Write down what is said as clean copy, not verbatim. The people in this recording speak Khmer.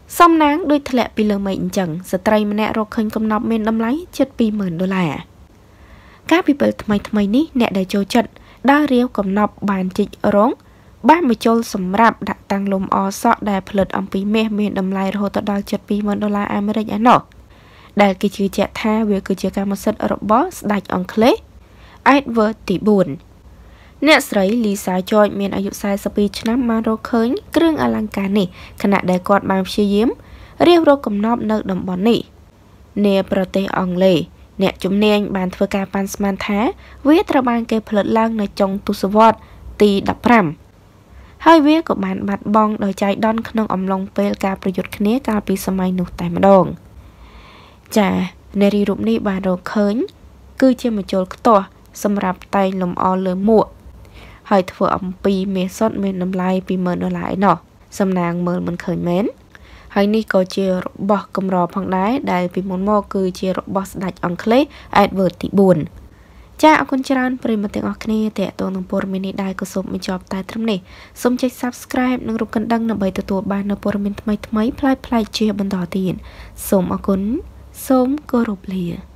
សំណាងដូចធ្លាក់ពីលើមេឃអញ្ចឹងស្ត្រីម្នាក់រកឃើញកំណប់មានតម្លៃជិត$20,000ការពីពេលថ្មីនេះអ្នកដែលចូលចិត្តដើររាវកំណប់បានជីករងបានមកចូលសម្រាប់ដាក់តាំងលំអសក់ដែលផលិតអំពីមាសមានតម្លៃរហូតដល់ជិត$20,000អាមេរិកឯណោះដែលគេជឿជាក់ថាវាគឺជាកម្មសិទ្ធិរបស់ស្ដេចអង់គ្លេស Edward ទី4 អ្នកស្រី Lisa George មានអាយុ42ឆ្នាំបានរកឃើញគ្រឿងអលង្ការនេះខណៈដែលគាត់បានព្យាយាមរៀបរកកំណប់នៅតំបន់នេះនាប្រទេសអង់គ្លេសអ្នកជំនាញបានធ្វើការប៉ាន់ស្មានថាវាត្រូវបានគេផលិតឡើងនៅចុងទសវត្សរ៍ទី15ហើយវាក៏បានបាត់បង់ដោយចៃដន្យក្នុងអំឡុងពេលការប្រយុទ្ធគ្នាកាលពីសម័យនោះតែម្ដងចានារីរូបនេះបានរកឃើញគឺជាមជុលខ្ទាស់សម្រាប់តែងលម្អលើមួកហើយធ្វើអំពីមាសសុទ្ធមានតម្លៃ$20,000ឯណោះសំណាងមើលមិនឃើញមែនហើយនេះក៏ជារបស់កម្រផងដែរដែលពីមុនមកគឺជារបស់ស្ដេចអង់គ្លេស Edward ទី4ចាអរគុណច្រើនប្រិយមិត្តទាំងអស់គ្នាតេតងនឹងព័ត៌មាននេះដែរក៏សូមបញ្ចប់តែត្រឹមនេះសូមចុច Subscribe និងរូបកណ្ដឹងដើម្បីទទួលបាននូវព័ត៌មានថ្មីៗប្លែកៗជាបន្តទៀតសូមអរគុណសូមគោរពលា